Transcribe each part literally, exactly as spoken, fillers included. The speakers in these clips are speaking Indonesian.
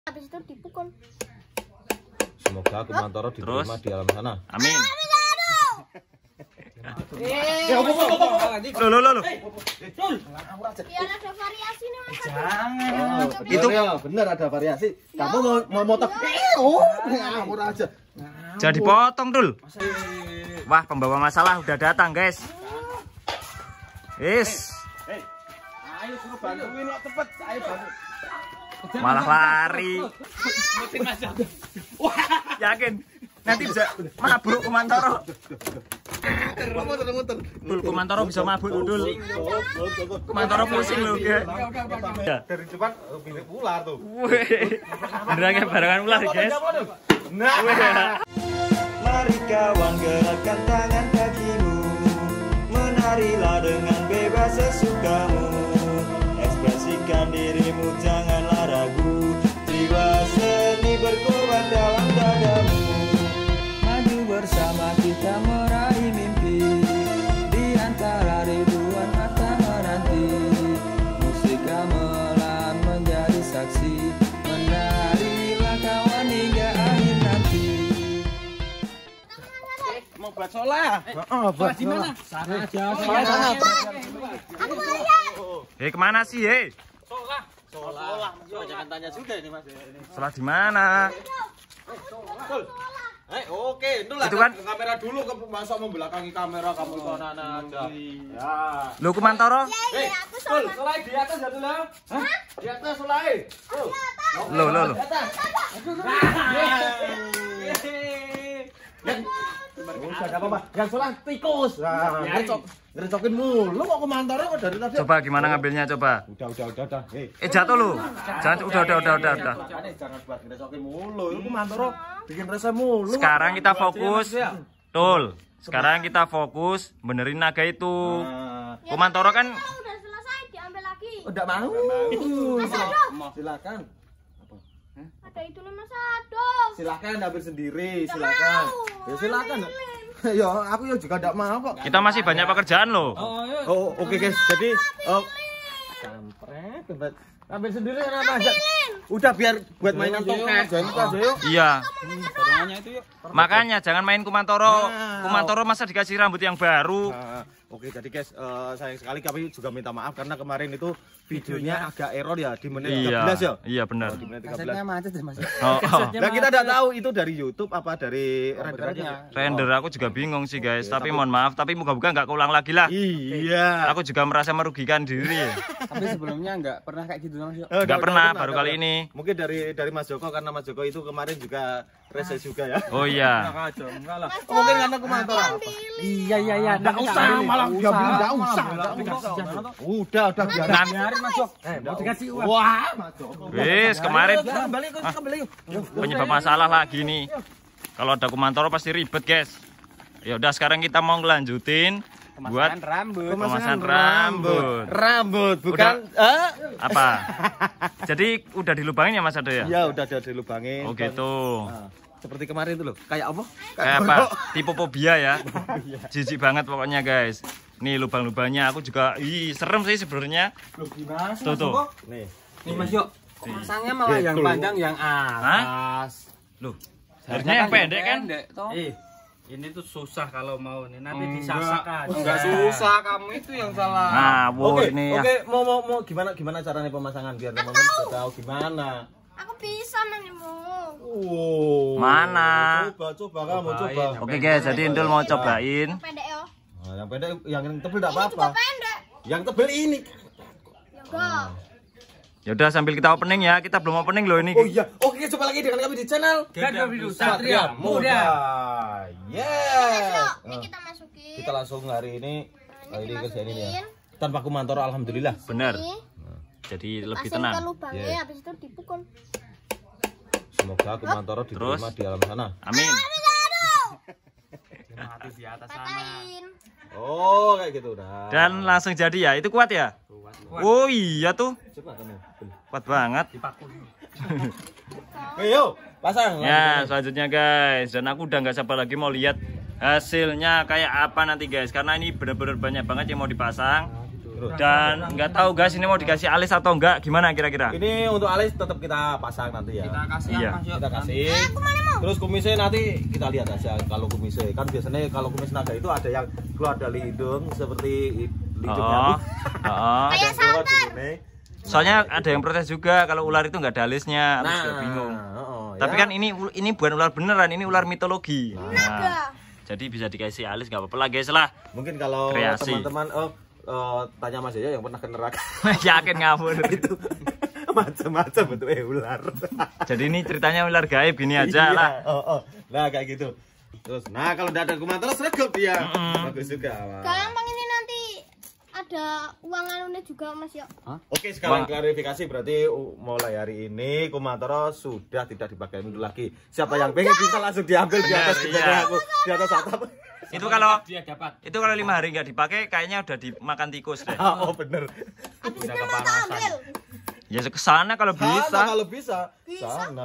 Habis itu dipukul. Semoga Kumantoro diterima di alam sana. Amin. Eh, opo opo opo. Loh loh loh. Biar ada variasi nih Mas. Jangan. Itu ya, benar ada variasi. Kamu mau mau motong. Eh, oh, ngawur aja. jadi potong dul. Wah, pembawa masalah udah datang guys. Is. Ayo suruh bantuin lo cepet. Ayo bantu. Malah lari. Yakin nanti bisa mabuk Kumantoro. Muter muter. Dul, Kumantoro bisa mabuk dul. Kumantoro pusing loh guys. Dari cepat pilih ular tuh. Beneran barengan ular guys. Nah. Mari kawan gerakkan tangan kakimu, menarilah dengan bebas sesukamu, ekspresikan dirimu janganlah ragu, jiwa seni berkorban dalam dadamu. Maju bersama kita meraih mimpi, di antara ribuan mata menanti, musik gamelan menjadi saksi, menarilah kawan hingga akhir nanti. Mau buat sholat. Heeh, buat di mana? Sana aja. Sana. Aku mau lihat. Hei, kemana sih hei? Sholat. Sholat. Jangan tanya juga ini Mas. Sholat di mana? Eh, oke, itu lah. Itu kan Kamera dulu, kamu masa membelakangi kamera kamu ke sana aja. Ya. Lo Kumantoro? Iya, aku sholat. Sholat di atas satu lah. Hah? Di atas sholat. Tuh. Lo lo lo. Di atas. Udah enggak apa-apa. Yang sholat tikus. Nah, ngerecok. Ngerecokin mulu kok Kumantoro kok dari tadi. Coba gimana ngambilnya coba. Udah, udah, udah, udah. Hei. Eh jatuh lu. Jangan udah udah udah udah udah. Jangan buat ngerecokin mulu. Itu Kumantoro bikin rese mulu. Sekarang kita fokus. Tul. Sekarang kita fokus benerin naga itu. Kumantoro kan Udah selesai diambil lagi. Udah mau. Mas Ado. Silakan. Ada itu nih Mas Ado. Silakan ambil sendiri, silakan. Ya silakan. Ya aku ya juga enggak mau kok. kita masih banyak pekerjaan loh. Oh, oke guys. Jadi oh kampret, tempat ambil sendiri kenapa aja? Udah biar buat mainan toket. Jangan kita aja yuk. Iya. Barengannya itu yuk. Makanya jangan main Kumantoro. Nah. Kumantoro masa dikasih rambut yang baru. Nah, oke, jadi guys, eh, sayang sekali kami juga minta maaf karena kemarin itu videonya agak error ya di menit tiga belas ya. Iya benar. Oh, di menit tiga belas. macet deh Mas. Oh, oh. Nah, kita tidak tahu itu dari YouTube apa dari renderannya. Render aku juga bingung sih guys. Tapi mohon maaf. Tapi moga-moga nggak keulang lagi lah. Iya. Aku juga merasa merugikan diri. Tapi sebelumnya nggak pernah kayak gitu Mas. Eh, Nggak pernah, baru kali ini. Mungkin dari dari Mas Joko karena Mas Joko itu kemarin juga rese juga ya. Oh iya. Enggak lah. Mungkin karena Kumantoro. Iya iya iya. Enggak usah malah diambil, enggak usah. Udah, udah biar. Biarin Mas Jok. Eh, mau dikasih uang. Wah, Mas Joko. Wis kemarin Kembali yuk, kembali yuk. penyebab masalah lagi nih. Kalau ada Kumantoro pasti ribet guys. Ya udah sekarang kita mau ngelanjutin buat rambut. pemasangan rambut. Rambut bukan eh? Apa? Jadi udah dilubangin ya Mas Ado ya? Ya udah udah dilubangin. Oh gitu. Nah, seperti kemarin itu loh. Kayak apa? Kayak apa? Tipe fobia ya. Jijik banget pokoknya guys. Nih lubang-lubangnya aku juga ih serem sih sebenarnya. Tuh tuh. Nih. Nih Mas Jok. Pasangnya malah yang panjang yang atas. Loh, harusnya yang pendek kan? Eh, ini tuh susah kalau mau nih. Nanti disasak aja. Enggak susah, kamu itu yang salah. Nah, wow Oke, ini ya. oke, mau mau mau gimana gimana caranya pemasangan biar teman-teman bisa tahu gimana. Aku bisa manimu. Oh. Mana? Coba coba kamu coba. Oke guys, jadi Indul mau cobain. Pendek yo. Nah, yang pendek yang tebel enggak Ini juga apa-apa. pendek. Yang tebel ini. Ya enggak. Ya udah sambil kita opening ya. Kita belum opening loh ini. Oh iya, oke coba lagi dengan kami di channel Gada Bidu Satria Muda. Yes. Ini kita masukin. Kita langsung hari ini Nah, hari ini ini kerjaan ini ya. dimasukin. Tanpa Kumantoro alhamdulillah. Benar. Ini Jadi lebih masukin ke tenang. lubangnya, Yes. habis itu dipukul. Semoga Kumantoro diterima Terus? di alam sana. Amin. mati di atas sana. Patahin. Oh, kayak gitu udah. Dan langsung jadi ya. Itu kuat ya? Oh iya tuh. Coba kamu. Kuat banget. Ayo, pasang. Ya, selanjutnya guys. Dan aku udah nggak sabar lagi mau lihat hasilnya kayak apa nanti guys. Karena ini bener-bener banyak banget yang mau dipasang. terus. Dan nggak tahu guys ini mau dikasih alis atau enggak, gimana kira-kira? Ini untuk alis tetap kita pasang nanti ya. Kita kasih Iya. apa, Mas? Yuk? Kita kasih. Terus kumisnya nanti kita lihat aja kalau kumisnya. Kan biasanya kalau kumis naga itu ada yang keluar dari hidung seperti hidungnya. Oh, oh. Kayak santer. Soalnya ada yang protes juga kalau ular itu nggak ada alisnya, aku Nah, juga bingung. oh, Tapi ya. kan ini ini bukan ular beneran, ini ular mitologi. Naga. Nah, jadi bisa dikasih alis nggak apa-apa lah guys lah. Mungkin kalau Kreasi. teman-teman oh, oh, tanya Mas Yoyo yang pernah ke neraka Yakin ngawur. itu macam-macam bentuknya ular. Jadi ini ceritanya ular gaib gini aja Iya, lah. Oh, oh. Nah kayak gitu. Terus, nah kalau udah ada kuman terus regep dia. Mm-mm. Bagus juga. Wah. Gampang ini nanti ada uang anunya juga Mas Yo. Oke sekarang Wah. klarifikasi berarti uh, mulai hari ini Kumantoro sudah tidak dipakai dulu lagi. Siapa yang pengen bisa langsung diambil di atas Benar, di iya. aku di atas atap. Itu kalau Dia dapat. itu kalau lima hari nggak dipakai kayaknya udah dimakan tikus deh. Ah, oh bener. Habis itu mau tak ambil. Ya ke sana kalau Sana bisa. kalau bisa. Bisa. Sana.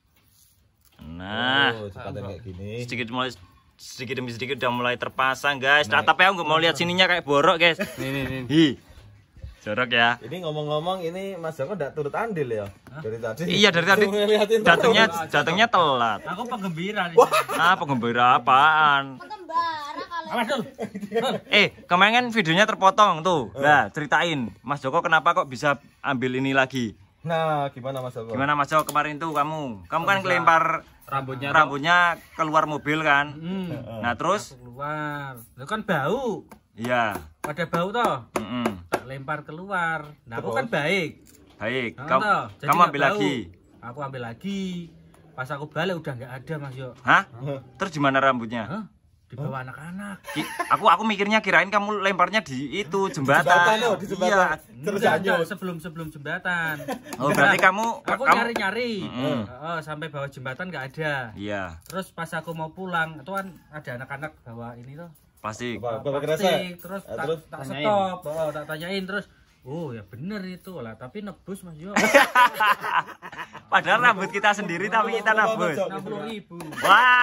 Nah, Oh, sekalian kayak gini. sedikit mulai sedikit demi sedikit udah mulai terpasang guys. Atapnya aku nggak mau lihat sininya kayak borok guys. Nih nih nih. Hi, jorok ya. Ini ngomong-ngomong ini Mas Joko enggak turut andil ya dari tadi. Iya dari tadi Ngeliatin datangnya terus. datangnya telat. Aku penggembira nih. Ah penggembira apaan? Pengembara kalau. Awas dul. Eh kemarin kan videonya terpotong tuh. Nah ceritain Mas Joko kenapa kok bisa ambil ini lagi? Nah, gimana Mas Joko? Gimana Mas Joko kemarin tuh kamu? Kamu kan kelempar Rambutnya rambutnya keluar mobil kan? Hmm. Nah terus? Keluar. Itu kan bau. Iya. Ada bau toh. Mm-mm. Tak lempar keluar. Nah, aku kan baik. Baik. Nah, Kamu, toh. Jadi kamu nggak ambil bau. lagi. Aku ambil lagi. Pas aku balik udah nggak ada Mas Yo. Hah? Terus gimana rambutnya? Hah? Di bawah anak-anak. Ki- aku aku mikirnya kirain kamu lemparnya di itu jembatan. Jembatan, oh, di jembatan. Iya. Terus Enggak, hanyut. enggak, sebelum sebelum jembatan. Oh berarti kamu Aku kamu nyari-nyari. Mm-mm. Oh, sampai bawah jembatan nggak ada. Iya, Terus pas aku mau pulang, itu kan ada anak-anak bawa ini tuh. pasti. Apa bawa kerasa? plastik. Terus Ah, tak, terus tak tanyain. stop, oh, tak tanyain terus. Oh ya bener itu lah, tapi nebus Mas Yo. Padahal rambut kita sendiri tapi kita nabus. enam puluh ribu. Wah.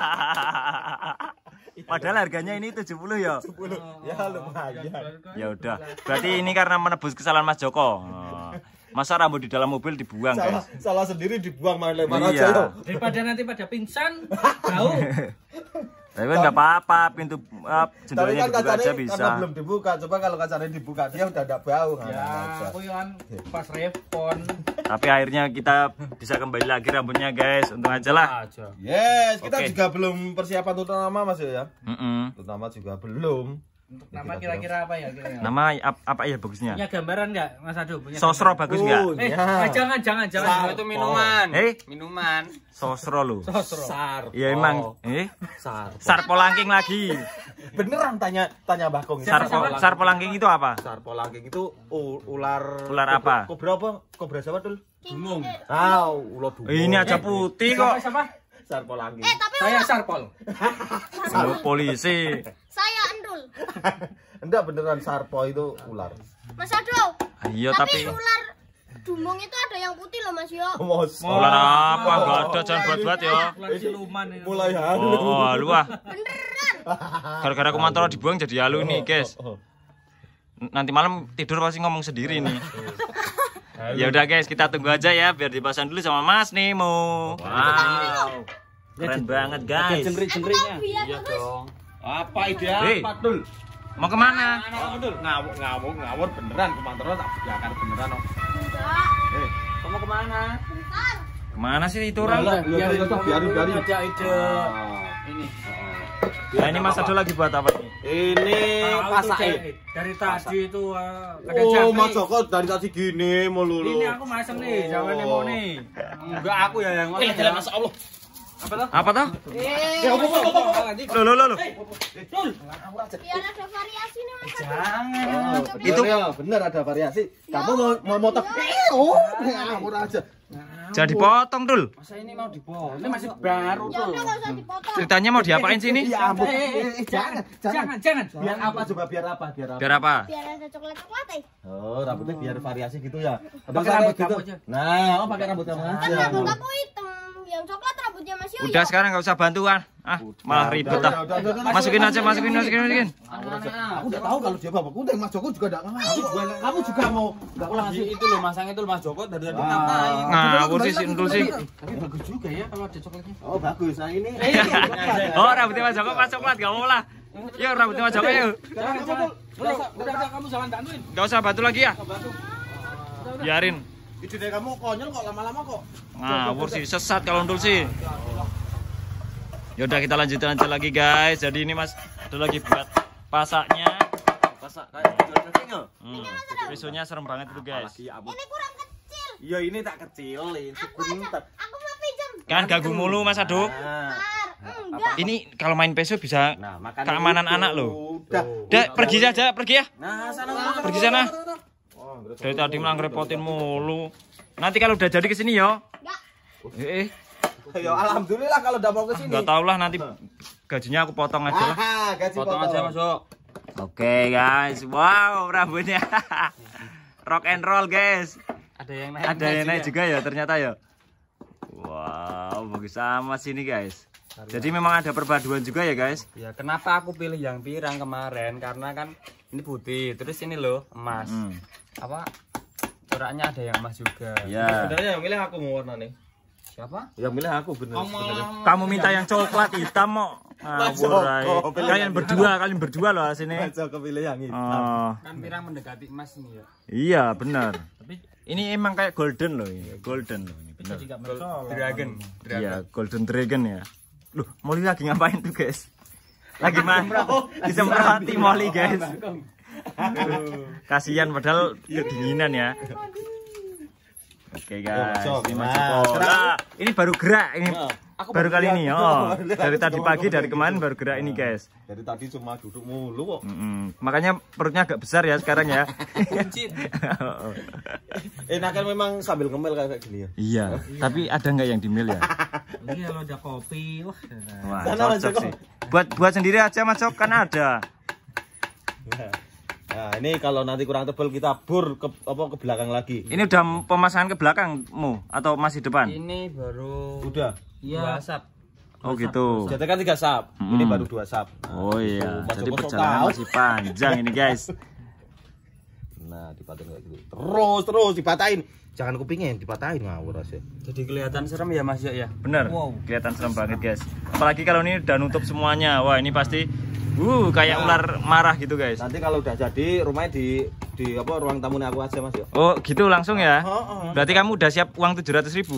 Padahal harganya ini tujuh puluh ya. Ya lumayan. Ya udah. Berarti ini karena menebus kesalahan Mas Joko. Oh. Masa rambut di dalam mobil dibuang, Salah, guys? salah sendiri dibuang main lempar Iya. aja yo. Daripada nanti pada pingsan, bau. Tapi kan nggak apa-apa, pintu uh, Tapi jendelanya kan dibuka kacanya aja bisa. karena belum dibuka. Coba kalau kacanya dibuka dia udah enggak bau. Ya, Nah, aku kan pas respon. Tapi akhirnya kita bisa kembali lagi rambutnya, guys. Untung aja lah. Aja. Yes, kita Oke. juga belum persiapan untuk nama Mas ya. Mm-mm. Untuk nama juga belum. Untuk nama kira-kira apa ya kira-kira? Nama ap- apa ya bagusnya? Punya gambaran nggak Mas Adu? Punya Sosro gambaran? bagus nggak? Oh, Eh, ya. ah, jangan jangan jangan. Sarpo. Itu minuman. Eh, Minuman. Sosro lu. Sosro. Sar. Iya emang. Eh, Sar. sarpolangking lagi. Beneran tanya tanya Mbah Kong. Sarpo sarpolangking itu apa? Sarpolangking itu u- ular Ular apa? Kobra apa? Kobra siapa dul? Dungung. Ah, ular dungu. Ini aja putih kok. Siapa? Sarpolangking. Eh tapi Saya Sarpol. Oh, polisi. saya Endul. Enggak beneran Sarpo itu ular. Mas Ado. Iya Tapi tapi ular dumung itu ada yang putih loh Mas Yo. Mos. ular apa? Enggak ada, jangan buat-buat ya. Ular siluman itu. Mulai halu. Oh, halu ah. Beneran. Gara-gara kumantoro dibuang jadi halu nih, guys. Oh, oh. Nanti malam tidur pasti ngomong sendiri nih. Ya udah guys, kita tunggu aja ya biar dipasang dulu sama Mas Nemo. Wow. Keren banget guys. Jengkrik-jengkriknya. Iya dong. Apa ide Hei. apa dul? Mau kemana? Dul, ngawur ngawur ngawur beneran Kumantoro tak biarkan beneran. Oh. Enggak. Eh, Kamu kemana? Bentar. Kemana sih itu orang? Lah, biarin biarin biarin. Ada ide. Ah. Ini. Nah, ini Mas Ado lagi buat apa nih? Ini Tahu tuh, pasak. Cek. Dari tadi itu uh, ada Oh, jangkrik. Mas Joko dari tadi gini melulu. Ini aku masang nih, jangan Nemo nih. Enggak aku ya yang Eh, jalan Mas Allah. Apa tuh? Apa toh? Ya, apa apa apa. Loh, loh, loh, loh. Biar ada variasi nih Mas Ado. Jangan. Oh, itu ya, bener ada variasi. Kamu mau mau motor. Eh, oh, ngawur aja. Jangan dipotong, Dul. Masa ini mau dipotong? Ini masih baru Ya tuh. udah enggak usah dipotong. Ceritanya mau diapain sih ini? Ya ampun. Eh, eh, Eh, eh, jangan, Jangan, jangan. Biar apa coba biar apa? Biar apa? Biar apa? Biar ada coklat-coklat eh. Oh, rambutnya biar variasi gitu ya. Pakai Apa rambut kayak kamu aja. Nah, oh pakai rambut kamu Kan aja. rambut aku hitam. Yang coklat rambutnya Mas Yo. Udah sekarang nggak usah bantuan. Ah, malah ribet dah. Masukin aja, masukin, masukin, masukin. Aku udah tahu kalau dia bapak kunting, Mas Joko juga enggak ngalah. Kamu juga mau enggak ulang sih. Itu loh masang itu loh Mas Joko dari tadi ngatain. Ngawur sih, sentul sih. Tapi bagus juga ya kalau ada coklatnya. Oh, bagus. Nah, ini. Oh, rambutnya Mas Joko pas coklat, gak mau lah. Yuk, rambutnya Mas Joko yuk. Udah kamu jangan bantuin. Gak usah bantu lagi ya. Biarin. Ide dari kamu konyol kok lama-lama kok. Ngawur sih, sesat kalau ndul sih. Yaudah kita lanjutin aja lagi guys. Jadi ini Mas ada lagi buat pasaknya. Pasak kayak jual daging. Hmm. Pisaunya serem banget itu guys. Ini kurang kecil. Iya, ini tak kecilin, sebentar. Aku mau pinjam. Kan ganggu mulu Mas Aduk. Nah, Enggak. Ini kalau main peso bisa nah makan keamanan itu. anak loh. Udah. Udah pergi saja, pergi ya. Nah, sana. Pergi sana. Dari tadi malah ngerepotin mulu. Nanti kalau udah jadi kesini yo. Enggak. Eh, Ya alhamdulillah kalau udah mau ke sini. nggak tau lah nanti gajinya aku potong aja lah. Ah, gaji Potong aja Mas Joko. Oke guys, wow rambutnya rock and roll guys. Ada yang naik. Ada yang naik juga ya ternyata ya. Wow, bagus amat sini guys. Jadi memang ada perpaduan juga ya guys. Ya kenapa aku pilih yang pirang kemarin? Karena kan ini putih, terus ini loh emas. Hmm. Apa? Coraknya ada yang emas juga. Ya. Sebenarnya yang milih aku mau warna nih. Siapa? Yang milih aku bener. Kamu minta yang coklat hitam mau. Ngawur. Kalian berdua, kalian berdua loh sini. Joko pilih yang hitam. Oh. Kan pirang mendekati emas ini ya. Iya benar. Ini emang kayak golden loh, ini golden loh, ini benar. Dragon. Iya golden dragon ya. Loh, Molly lagi ngapain tuh guys? Lagi mana? Disemproti Molly guys. Kasihan padahal kedinginan ya. Oke guys, ini Mas Joko. Nah, ini baru gerak ini. Baru kali ini oh. Dari tadi pagi dari kemarin baru gerak ini guys. Dari tadi cuma duduk mulu kok. Mm-mm. Makanya perutnya agak besar ya sekarang ya. Enakan memang sambil ngemil kayak gini ya. Iya, tapi ada nggak yang di mil ya? Ini kalau ada kopi, wah. Wah, cocok sih. Buat buat sendiri aja Mas Joko kan ada. Nah, ini kalau nanti kurang tebal kita bur ke apa ke belakang lagi. Ini udah pemasangan ke belakangmu atau masih depan? Ini baru Udah. iya. Sap. Oh gitu. Jadi kan tiga sap. Hmm. Ini baru dua sap. Oh iya. Mas Jadi Joko sok perjalanan tahu. masih panjang ini guys. Nah, dipatahin kayak gitu. Terus terus dipatahin. Jangan kupingin, dipatahin ngawur aja. Jadi kelihatan serem ya Mas ya? Bener. Wow. Kelihatan serem banget guys. Apalagi kalau ini udah nutup semuanya. Wah ini pasti uh kayak ular marah gitu guys. Nanti kalau udah jadi rumahnya di di apa ruang tamunya aku aja Mas ya. Oh gitu langsung ya. Oh, oh. Berarti kamu udah siap uang tujuh ratus ribu.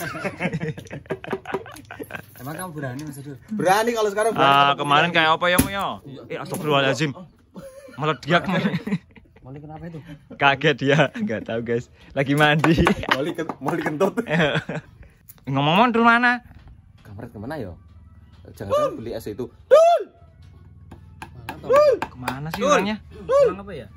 Emang kamu berani Mas Adul? Berani kalau sekarang berani. Ah kemarin kayak apa ya Mo ya? Eh astagfirullahaladzim. Meledak. Molly kenapa itu? Kaget dia, nggak tahu guys. Lagi mandi. Molly Molly kentut. Ngomong-ngomong dulu mana? Kampret kemana ya? Jangan beli es itu. Kemana sih orangnya? Orang apa ya?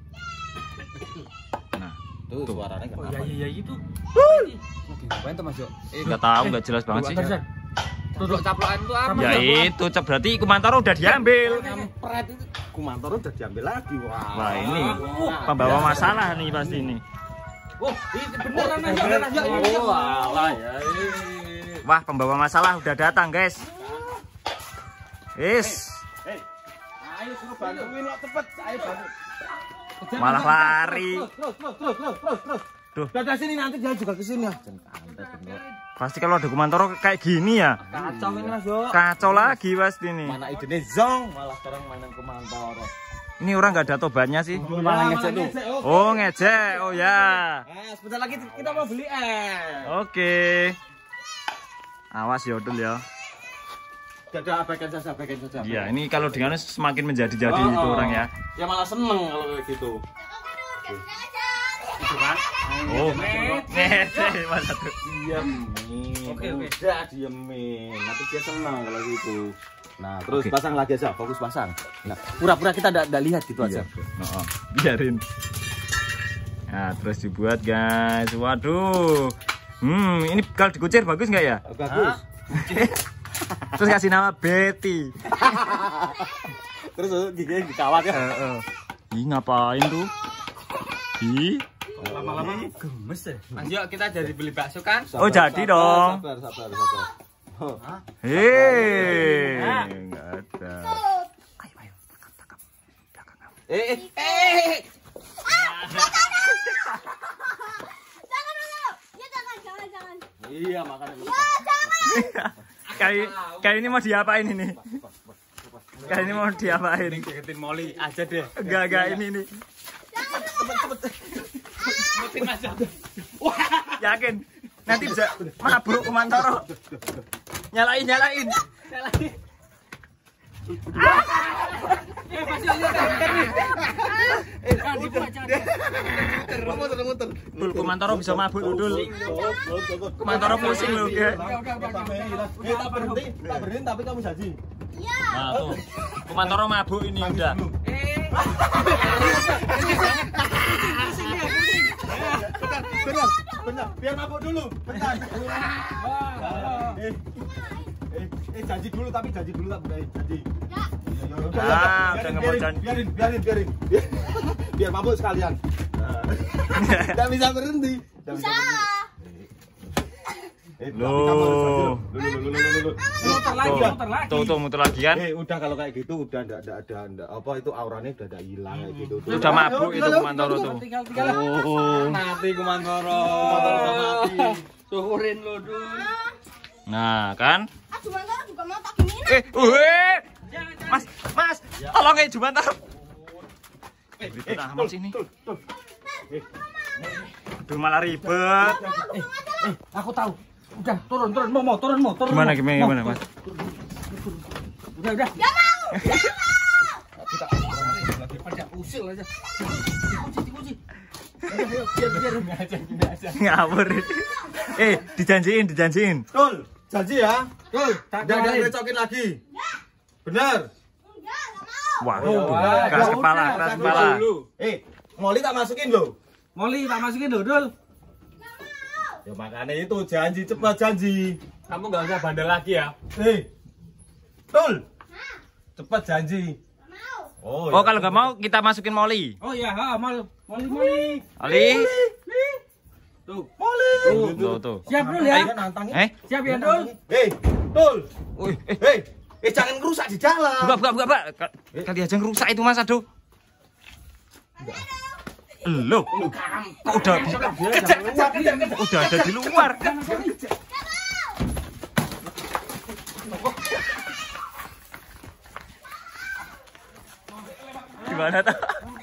Nah, Tuh suaranya Oh kenapa? iya iya itu. Lagi ngapain tuh Mas Jo? nggak tahu, nggak jelas banget sih. Duduk caplokan itu apa? Ya itu, cep berarti Kumantoro udah diambil. Kampret itu. Kumantoro udah diambil lagi. Wah. Wah ini pembawa masalah nih pasti ini. Oh, ini beneran aja. Beneran aja. Oh, alah ya. Wah pembawa masalah udah datang guys. Is. Ayo suruh bantuin lo cepet. Ayo bantu. Malah lari. Terus, terus, terus, terus, terus, terus. Duh. Dadah sini nanti dia juga ke sini ya. Pasti kalau ada Kumantoro kayak gini ya. Kacau ini Mas Jo. Kacau lagi pasti nih. Mana idenya Zong, malah sekarang mainin Kumantoro. Ini orang nggak ada tobatnya sih. Malah ngecek tuh. Oh ngejek, oh ya. Eh, sebentar lagi kita mau beli es. Oke. Awas yodul ya. Dadah, abaikan saja, abaikan saja. Iya, ini kalau dengan semakin menjadi-jadi itu orang ya. Ya malah seneng kalau kayak gitu. Itu kan? Oh, ngece Mas Adul. Diemin. Oke, oke. Udah diemin. Nanti dia senang kalau gitu. Nah, terus Oke. pasang lagi aja, fokus pasang. Nah, pura-pura kita enggak lihat gitu aja. Iya, oh, biarin. Nah, terus dibuat guys. Waduh. Hmm, ini kalau dikucir bagus nggak ya? Bagus. Terus kasih nama Betty. Terus giginya dikawat ya. Heeh. Ih, ngapain tuh? Ih. Lama-lama gemes ya. Mas Jo kita jadi beli bakso kan? Oh, jadi dong. Sabar, sabar, sabar. Hei, enggak ada. Ayo, ayo. Tangkap, tangkap. Eh, eh, eh. Jangan dulu. Ya jangan, jangan, jangan. Iya, makanya. Ya jangan. Kali kali ini mau diapain ini? Kali ini mau diapain? Deketin Molly aja deh. Enggak, enggak ini nih. Yakin nanti bisa mabuk Kumantoro. Nyalain, nyalain. Nyalain. Dul, Kumantoro bisa mabuk lu, Dul. Kumantoro pusing lu, ya. Eh, tak berhenti, tak berhenti tapi kamu janji. Iya. Nah, tuh. Kumantoro mabuk ini udah. Benar, benar. Biar mabuk dulu. Bentar. Eh, eh, eh, janji dulu tapi janji dulu tak boleh janji. Ya. Ah, udah nggak mau biarin, janji. biarin, biarin, biarin. Biar mabuk sekalian. Tidak bisa berhenti. Nggak Bisa. Eh, Loh. tapi kamu harus janji loh. Dulu, dulu, dulu, dulu. Muter lagi, muter lagi. Tuh, tuh muter lagi kan. Eh, udah kalau kayak gitu udah enggak ada ada enggak apa itu auranya udah ada hilang kayak gitu. Udah mabuk itu Kumantoro tuh. Tinggal tinggal. Oh. Mati Kumantoro. Syukurin lo dulu. Nah, kan? Ah, Jumantoro juga mau tak giniin. Eh, weh. Mas, Mas, tolong ya Jumantoro. Eh, itu aman sini. Aduh, malah ribet. Eh, aku tahu. Udah, turun, turun, mau, mau, turun, mau, turun. Gimana, mau. gimana, gimana, Mas? Udah, udah. Ya mau. Ya mau. Kita lagi pada usil aja. Dikunci, dikunci. Udah, ayo, biar, biar, gini aja, gini aja. Ngawur. Eh, dijanjiin, dijanjiin. Tul, janji ya. Tuh, Udah ada recokin lagi. Benar. Enggak, enggak mau. Wah, Wah, keras ya kepala, udah, keras jangan kepala. dulu. Eh, Molly tak masukin loh. Molly, tak masukin dulu, Dul. Ya makanya itu janji cepat janji. Kamu nggak usah bandel lagi ya. Eh, Tul, cepat janji. Enggak mau. Oh, Oh, kalau nggak mau kita masukin Molly. Oh iya, ha, Molly, Molly, Molly. Ali. Tuh, Molly. Tuh, tuh. siap dulu ya. Ayo nantangin. Eh, Siap ya, Dul. Eh, Tul. wih, eh, Eh, eh jangan ngerusak di jalan. buka, buka, buka, Pak. Ka- Kali aja ngerusak itu Mas, aduh. Loh, kok udah udah ada di luar. Gimana tuh?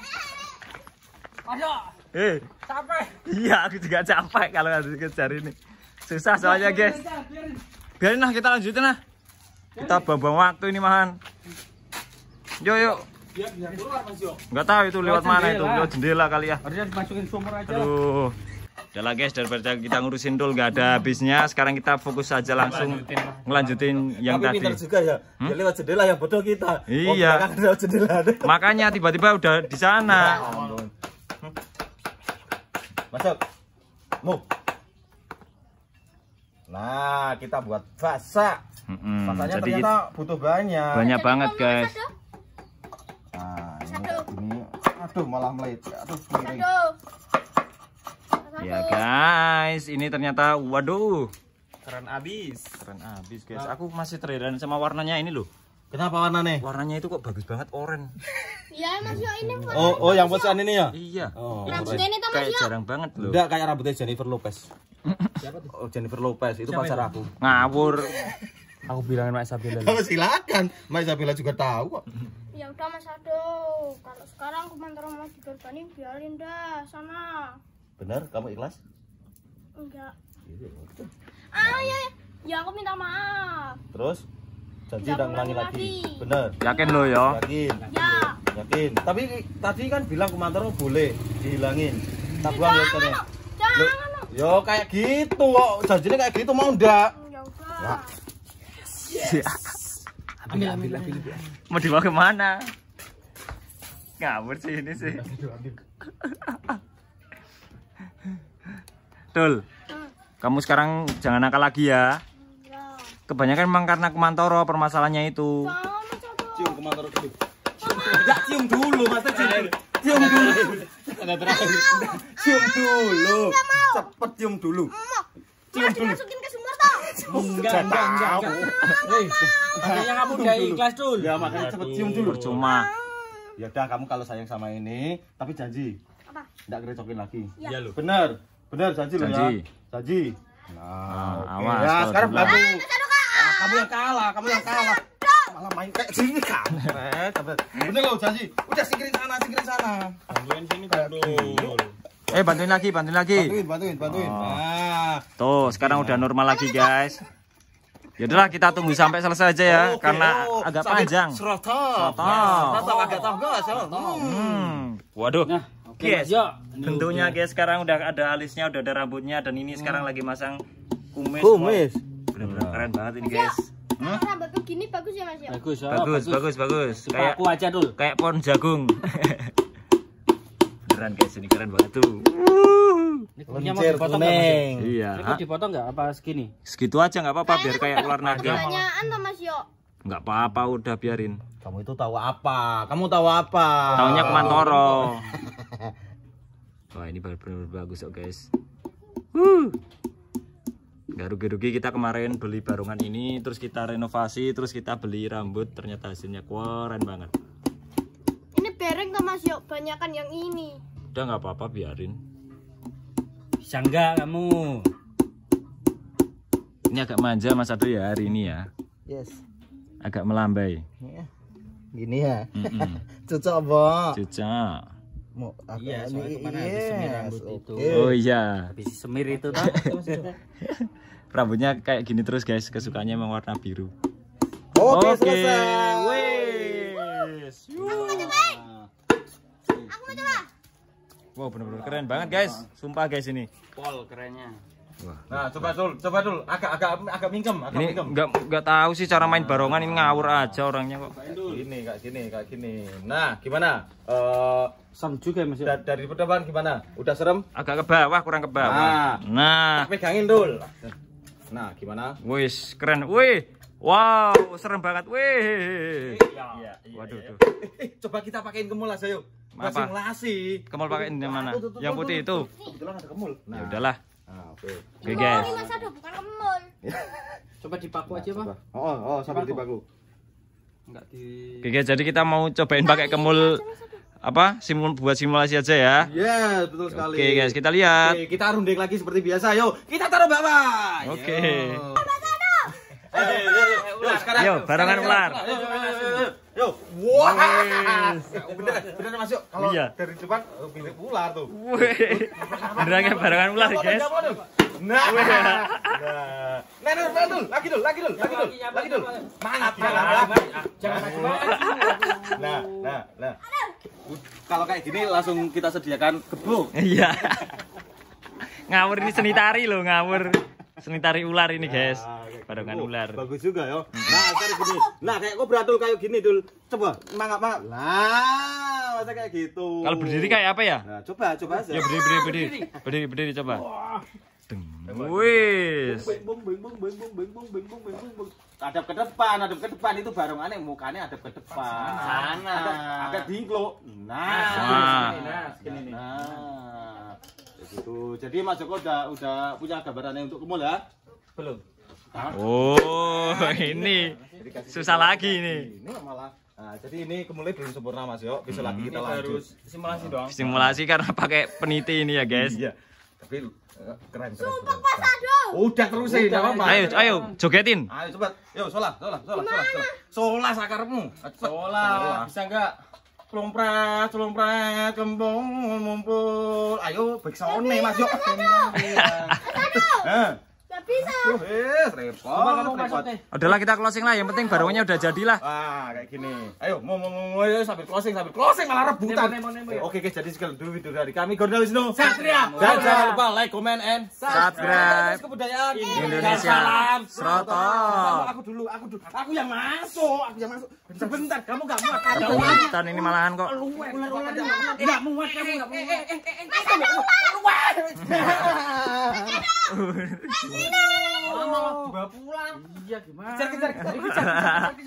Ayo, Eh, capek. iya aku juga capek kalau harus kejar ini. Susah soalnya, guys. Biarin lah, kita lanjutin lah. Kita buang-buang waktu ini, Mahan. Yuk, yuk. Biar biar keluar, Mas Yo. Nggak tahu itu lewat Lewat mana itu, jendela. lewat jendela kali ya. Harusnya dimasukin sumur aja. Aduh. Udah lah guys, daripada kita ngurusin dul nggak ada habisnya. Sekarang kita fokus saja langsung ngelanjutin yang Tapi tadi. pintar juga ya. Hmm? Ya lewat jendela yang bodoh kita. Iya. Oh, belakang lewat jendela. Makanya tiba-tiba udah di sana. Masuk. Move. Nah, kita buat basa. Mm-mm, Basanya jadi ternyata butuh banyak. banyak banget guys. Nah, ini, ini aduh malah melit. Aduh, miring. Aduh. Ya guys, ini ternyata waduh, Keren abis. keren abis guys. Aku masih terheran sama warnanya ini loh. Kenapa warnanya? Warnanya itu kok bagus banget, oranye. Ya, Mas Yo ini warna. Oh, oh yang pesan ini ya? Iya. Oh, Rambutnya ini tuh, Mas Kayak Yo. jarang banget loh. Enggak kayak rambutnya Jennifer Lopez. Siapa tuh? Oh, Jennifer Lopez itu Siapa pacar itu? aku. Ngawur. Aku bilangin Mak Isabella. Kamu silakan. Mbak Isabella juga tahu kok. Ya udah Mas Ado. Kalau sekarang Kumantoro mau dikorbanin, biarin dah sana. Bener, kamu ikhlas? Enggak. Ah ya, ya. Ya aku minta maaf. Terus janji Nggak udah ngulangi ngulangi lagi. lagi. Bener. Yakin lo ya? Yakin. Ya. Yakin. Tapi tadi kan bilang Kumantoro boleh dihilangin. Tak buang ya Jangan, sekarang. no. Jangan, no. Yo kayak gitu kok. Janjinya kayak gitu mau ndak? Ya udah. Ambil, ambil, ambil. Mau dibawa kemana? Ngawur sih ini sih. Dul, Hmm. kamu sekarang jangan nakal lagi ya. Ya. Kebanyakan memang karena Kumantoro permasalahannya itu. Jangan, Mas Ado. Cium Kumantoro dulu. Enggak cium dulu, Mas cium. Cium dulu. Ada terakhir. Cium dulu. Cepet cium dulu. Mau. Cium Mau dulu. dimasukin ke sumur toh? Enggak, enggak, enggak, enggak. Hei, makanya kamu udah ikhlas dulu. Ya makanya cepet cium dulu. Percuma. Ya udah kamu kalau sayang sama ini, tapi janji Apa? enggak gerecokin lagi. Iya loh. Bener, bener janji loh ya. Janji. Janji. Nah, Ah, oke. awas, Ya kalau sekarang duluan. babu. Ah, kamu yang kalah, kamu yang kalah. Malah main kayak gini kampret. kampret. Bener loh janji. Udah singkirin sana, singkirin sana. Bantuin sini dulu. Eh, bantuin lagi, bantuin lagi. Bantuin, bantuin, bantuin. Oh. Nah. Tuh, sekarang udah normal lagi, guys. Ya udahlah, kita tunggu sampai selesai aja ya, Oke, karena oh, agak sambil panjang. Serotop. Serotop. Serotop agak tonggos. Hmm. Hmm. Waduh. Nah, oke, Guys, Mas, yuk. bentuknya guys sekarang udah ada alisnya, udah ada rambutnya, dan ini sekarang lagi masang kumis. Kumis. Wah, bener-bener keren banget ini guys. Hmm? Rambutku gini bagus ya Mas ya? Bagus, oh, Bagus, bagus, bagus. Suka Kayak aku aja dulu. kayak pohon jagung. Beneran guys, ini keren banget tuh. Ini kukunya mau dipotong nggak, Mas? kuning. Iya. Ini mau dipotong nggak apa segini? Segitu aja nggak apa-apa biar kayak ular naga. Pertanyaan toh Mas yo. Nggak apa-apa, udah biarin. Kamu itu tahu apa? Kamu tahu apa? Taunya Kumantoro. Wah, ini bener-bener bagus kok guys. Huh. Nggak rugi-rugi kita kemarin beli barongan ini, terus kita renovasi, terus kita beli rambut, ternyata hasilnya keren banget. Ini bereng toh Mas yo, banyakan yang ini. Udah nggak apa-apa, biarin. Bisa enggak kamu? Ini agak manja Mas Ado ya hari ini ya. Yes. Agak melambai. Gini ya. Mm-mm. Cocok, Bo. Cucak. Mau agak Iya, ini, soalnya kemana habis semir rambut itu. oke. Oh iya. Habis semir itu tuh. Rambutnya kayak gini terus guys, kesukaannya emang warna biru. Oke, selesai. Wes. Aku mau coba. Wow, bener-bener keren banget guys. Sumpah guys ini. Pol kerennya. Wah. Nah, coba dulu, coba dulu. Agak agak agak mingkem, agak Ini mingkem. nggak nggak tahu sih cara main barongan, ini ngawur aja orangnya kok. Gini, kayak gini, kayak gini. Nah, gimana? Eh Sam juga Mas. da- dari depan gimana? Udah serem? Agak ke bawah, kurang ke bawah. Nah, Tak pegangin dul. Nah, gimana? wis keren. Wih. Wow, serem banget. Wih. Iya, Waduh, tuh. Eh, eh, coba kita pakein kemul aja yuk. Kita Apa? simulasi. Kemul pakai ini mana? Tuh, tuh, tuh, Yang tuh, putih tuh. itu. Kebetulan ada kemul. Ya udahlah. Nah, oke. Oke guys. Ini Mas Ado bukan kemul. Coba dipaku aja, Pak. Oh, oh, sambil dipaku. Enggak di Oke guys, jadi kita mau cobain pakai kemul apa? Simul buat simulasi aja ya. Yes, betul sekali. Oke guys, kita lihat. Oke, kita runding lagi seperti biasa. Yuk, kita taruh bawah. Oke. Yo. Ayo, ayo, ayo, ayo, sekarang. Yo, barengan ular. Yo, yo, yo, yo. Wah. Bener, bener Mas yuk. Kalau Iya. dari depan oh, pilih ular tuh. Wih. Beneran kayak barengan ular guys. Nah. Nah. Nah, nah, nah, dul. Lagi dul, lagi dul, lagi dul. Lagi dul. Mantap, mantap. jangan macam-macam. Nah, nah, nah. Kalau kayak gini langsung kita sediakan gebuk. Iya. Ngawur ini seni tari loh, ngawur. Seni tari ular ini guys. Barengan Oh, ular. bagus juga yo. Nah, kayak gini. Nah, kayak kobra dul kayak gini dul. Coba, mangap, mangap. Nah, masa kayak gitu. Kalau berdiri kayak apa ya? Nah, coba, coba aja. Ya berdiri, berdiri, berdiri. Berdiri, berdiri coba. Deng. Wis. Beng, beng, beng, beng, beng, beng, beng, beng, beng, beng, beng, beng. Hadap ke depan, hadap ke depan itu barongannya mukanya hadap ke depan. Sana. Agak, agak diinglo. Nah, Nah. nah, segini nih. Nah. Begitu. Jadi Mas Joko udah udah punya gambarannya untuk kemul ya? Belum. Oh, ini susah lagi ini. Ini malah. Nah, jadi ini kemulnya belum sempurna Mas Yo. Bisa lagi kita lanjut. Simulasi dong. Simulasi karena pakai peniti ini ya guys. Iya. Tapi eh, keren keren. Sumpah keren. Mas Ado. Udah terusin, enggak apa-apa. Ayo, ayo, jogetin. Ayo coba. Yo, solah, solah, solah, solah, solah. Solah sakarmu. Solah, bisa enggak? Lompret, lompret, kembung ngumpul. Ayo, beksone Mas Yo. Heh. Gak bisa. Wes, repot. Coba kamu masuk repot. deh. Udahlah kita closing lah, yang penting barongannya udah jadilah. Ah, kayak gini. Ayo, mau mau mau ayo, sambil closing, sambil closing malah rebutan. Nemo, nemo, nemo, ya. Oke, oke, jadi sekian dulu video dari kami Gordon Wisnu. Satria. Dan jangan lupa like, comment, and Subscribe. Terus kebudayaan Indonesia. Salam. Srotot. Aku dulu, aku dulu. Aku yang masuk, aku yang masuk. Sebentar, kamu gak muat. Ada ular. Kebangetan ini malahan kok. Ular, ular. Enggak muat kamu, enggak muat. Mau dibawa pulang. Iya, gimana? Kejar, kejar, kejar, kejar.